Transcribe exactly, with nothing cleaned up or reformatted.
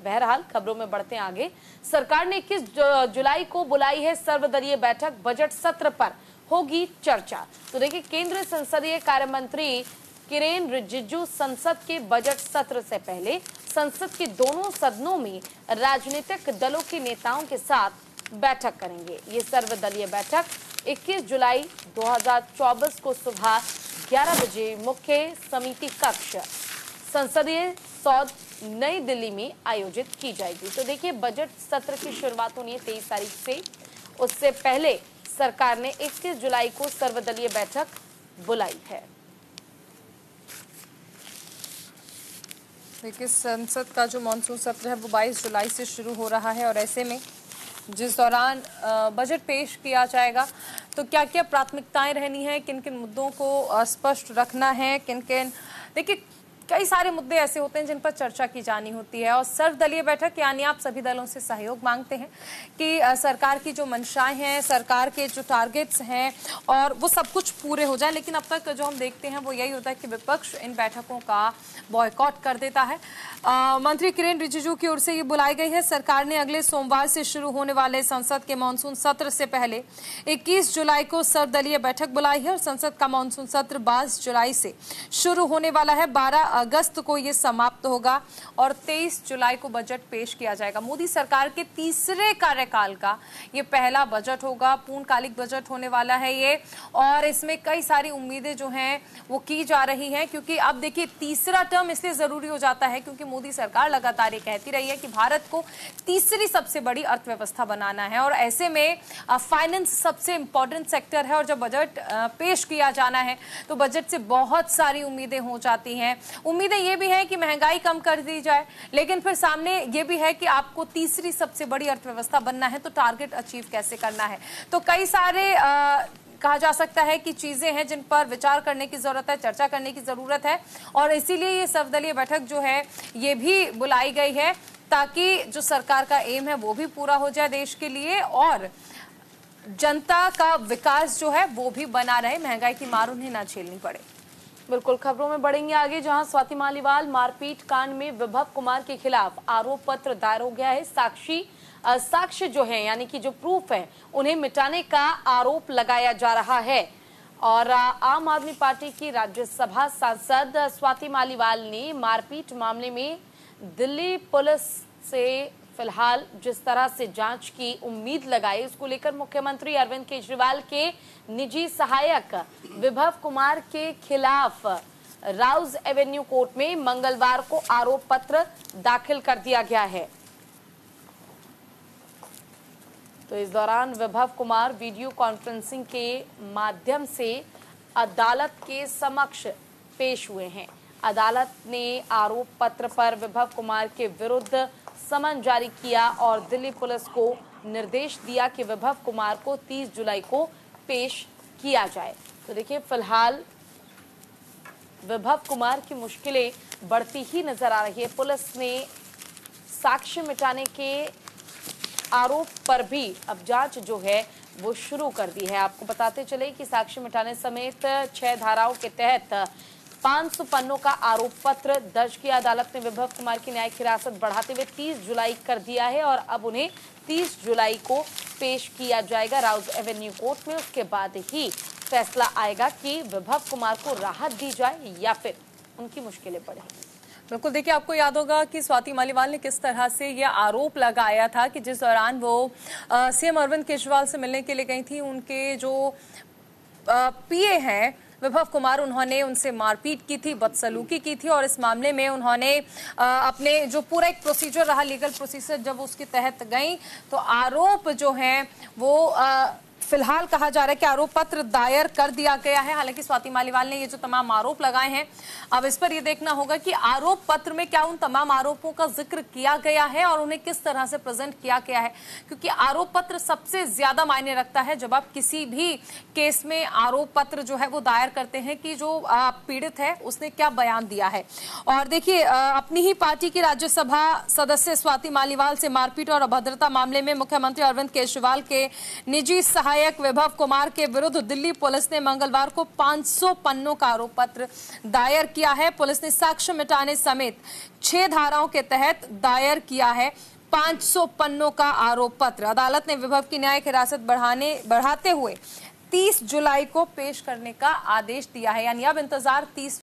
बहरहाल खबरों में बढ़ते आगे, सरकार ने इक्कीस जुलाई को बुलाई है सर्वदलीय बैठक, बजट सत्र पर होगी चर्चा। तो देखिए, केंद्रीय संसदीय कार्य मंत्री किरेन रिजिजू संसद के बजट सत्र से पहले संसद के दोनों सदनों में राजनीतिक दलों के नेताओं के साथ बैठक करेंगे। ये सर्वदलीय बैठक इक्कीस जुलाई दो हज़ार चौबीस को सुबह ग्यारह बजे मुख्य समिति कक्ष संसदीय सौध नई दिल्ली में आयोजित की जाएगी। तो देखिए, बजट सत्र की शुरुआत होनी है तेईस तारीख से। उससे पहले सरकार ने इक्कीस जुलाई को सर्वदलीय बैठक बुलाई है। देखिए, संसद का जो मानसून सत्र है वो बाईस जुलाई से शुरू हो रहा है और ऐसे में जिस दौरान बजट पेश किया जाएगा तो क्या क्या प्राथमिकताएं रहनी है, किन किन मुद्दों को स्पष्ट रखना है, किन किन, देखिए कई सारे मुद्दे ऐसे होते हैं जिन पर चर्चा की जानी होती है। और सर्वदलीय बैठक यानी आप सभी दलों से सहयोग मांगते हैं कि सरकार की जो मंशाएं हैं, सरकार के जो टारगेट्स हैं और वो सब कुछ पूरे हो जाए। लेकिन अब तक जो हम देखते हैं वो यही होता है कि विपक्ष इन बैठकों का बॉयकॉट कर देता है। आ, मंत्री किरेन रिजिजू की ओर से ये बुलाई गई है। सरकार ने अगले सोमवार से शुरू होने वाले संसद के मानसून सत्र से पहले इक्कीस जुलाई को सर्वदलीय बैठक बुलाई है और संसद का मानसून सत्र बाईस जुलाई से शुरू होने वाला है। बारह अगस्त को ये समाप्त होगा और तेईस जुलाई को बजट पेश किया जाएगा। मोदी सरकार के तीसरे कार्यकाल का ये पहला बजट होगा, पूर्णकालिक बजट होने वाला है ये, और इसमें कई सारी उम्मीदें जो हैं वो की जा रही हैं। क्योंकि अब देखिए, तीसरा टर्म इसलिए जरूरी हो जाता है क्योंकि मोदी सरकार लगातार ये कहती रही है कि भारत को तीसरी सबसे बड़ी अर्थव्यवस्था बनाना है और ऐसे में फाइनेंस सबसे इंपॉर्टेंट सेक्टर है और जब बजट पेश किया जाना है तो बजट से बहुत सारी उम्मीदें हो जाती हैं। उम्मीदें ये भी है कि महंगाई कम कर दी जाए, लेकिन फिर सामने ये भी है कि आपको तीसरी सबसे बड़ी अर्थव्यवस्था बनना है तो टारगेट अचीव कैसे करना है। तो कई सारे आ, कहा जा सकता है कि चीजें हैं जिन पर विचार करने की जरूरत है, चर्चा करने की जरूरत है और इसीलिए ये सर्वदलीय बैठक जो है ये भी बुलाई गई है ताकि जो सरकार का एम है वो भी पूरा हो जाए देश के लिए और जनता का विकास जो है वो भी बना रहे, महंगाई की मार उन्हें ना झेलनी पड़े। बिल्कुल, खबरों में बढ़ेंगे आगे, जहां स्वाति मालीवाल मारपीट कांड में विभव कुमार के खिलाफ आरोप पत्र दायर हो गया है। साक्षी साक्ष्य जो है यानी कि जो प्रूफ है उन्हें मिटाने का आरोप लगाया जा रहा है और आम आदमी पार्टी की राज्यसभा सांसद स्वाति मालीवाल ने मारपीट मामले में दिल्ली पुलिस से फिलहाल जिस तरह से जांच की उम्मीद लगाई, उसको लेकर मुख्यमंत्री अरविंद केजरीवाल के निजी सहायक विभव कुमार के खिलाफ राउज एवेन्यू कोर्ट में मंगलवार को आरोप पत्र दाखिल कर दिया गया है। तो इस दौरान विभव कुमार वीडियो कॉन्फ्रेंसिंग के माध्यम से अदालत के समक्ष पेश हुए हैं। अदालत ने आरोप पत्र पर विभव कुमार के विरुद्ध समन जारी किया और दिल्ली पुलिस को निर्देश दिया कि विभव कुमार को तीस जुलाई को पेश किया जाए। तो देखिए, फिलहाल विभव कुमार की मुश्किलें बढ़ती ही नजर आ रही है। पुलिस ने साक्ष्य मिटाने के आरोप पर भी अब जांच जो है वो शुरू कर दी है। आपको बताते चले कि साक्ष्य मिटाने समेत छह धाराओं के तहत पाँच सौ पन्नों का आरोप पत्र दर्ज किया। अदालत ने विभव कुमार की न्यायिक हिरासत बढ़ाते हुए तीस जुलाई कर दिया है और अब उन्हें तीस जुलाई को पेश किया जाएगा राउज एवेन्यू कोर्ट में। उसके बाद ही फैसला आएगा कि विभव कुमार को राहत दी जाए या फिर उनकी मुश्किलें बढ़ेंगी। बिल्कुल, देखिए आपको याद होगा कि स्वाति मालीवाल ने किस तरह से यह आरोप लगाया था कि जिस दौरान वो सीएम अरविंद केजरीवाल से मिलने के लिए गई थी, उनके जो पीए हैं विभव कुमार, उन्होंने उनसे मारपीट की थी, बदसलूकी की थी और इस मामले में उन्होंने अपने जो पूरा एक प्रोसीजर रहा, लीगल प्रोसीजर, जब उसके तहत गई तो आरोप जो है वो आ, फिलहाल कहा जा रहा है कि आरोप पत्र दायर कर दिया गया है। हालांकि स्वाति मालीवाल ने ये जो तमाम आरोप लगाए हैं, अब इस पर यह देखना होगा कि आरोप पत्र में क्या उन तमाम आरोपों का जिक्र किया गया है और उन्हें किस तरह से प्रेजेंट किया गया है, क्योंकि आरोप पत्र सबसे ज्यादा मायने रखता है जब आप किसी भी केस में आरोप पत्र जो है वो दायर करते हैं कि जो पीड़ित है उसने क्या बयान दिया है। और देखिए, अपनी ही पार्टी की राज्यसभा सदस्य स्वाति मालीवाल से मारपीट और अभद्रता मामले में मुख्यमंत्री अरविंद केजरीवाल के निजी सहायक विभव कुमार के विरुद्ध दिल्ली पुलिस ने मंगलवार को पाँच सौ पन्नों का आरोप पत्र दायर किया है। पुलिस ने साक्ष्य मिटाने समेत छह धाराओं के तहत दायर किया है पाँच सौ पन्नों का आरोप पत्र। अदालत ने विभव की न्यायिक हिरासत बढ़ाने बढ़ाते हुए तीस जुलाई को पेश करने का आदेश दिया है। यानी अब इंतजार तीस